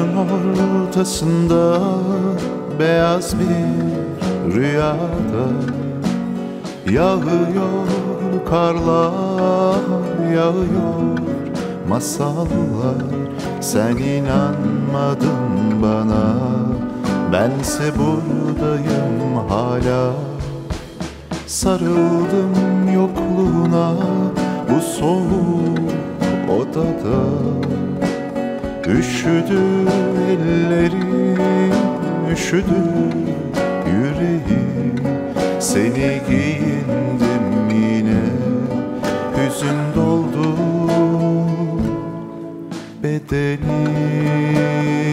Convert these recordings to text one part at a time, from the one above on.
Kışın ortasında beyaz bir rüyada yağıyor karlar, yağıyor masallar. Sen inanmadın bana, bense buradayım hala. Sarıldım yokluğuna bu soğuk odada. Üşüdü ellerim, üşüdü yüreğim. Seni giyindim yine, hüzün doldu bedenim.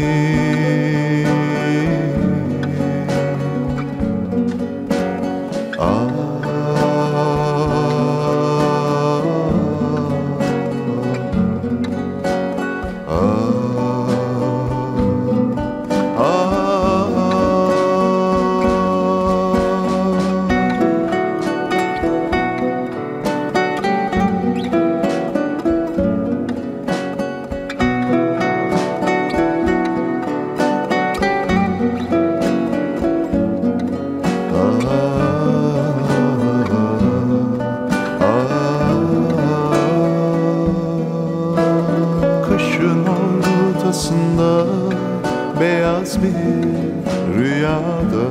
Kışın ortasında beyaz bir rüyada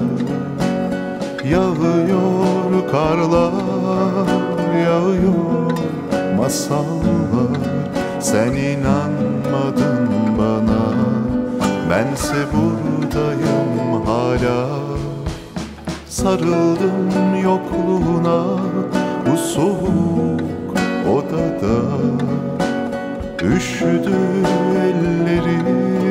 yağıyor karlar, yağıyor masallar. Sen inanmadın bana, bense buradayım hala. Sarıldım yokluğuna bu soğuk odada. Üşüdü ellerim,